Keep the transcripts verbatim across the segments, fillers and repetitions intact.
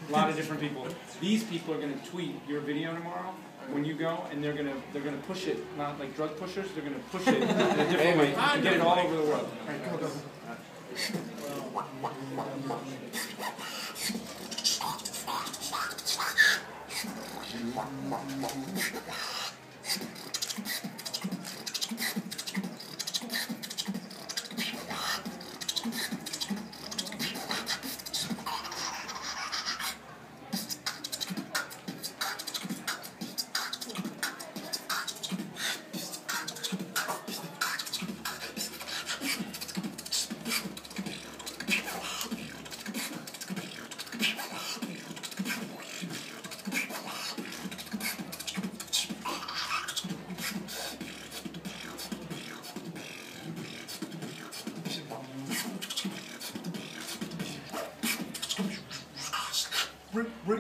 A lot of different people. These people are going to tweet your video tomorrow when you go, and they're going to they're going to push it, not like drug pushers. They're going to push it in a different way and get it all over the world. All right, go, go. Rick, Rick.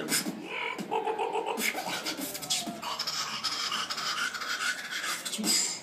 Yep.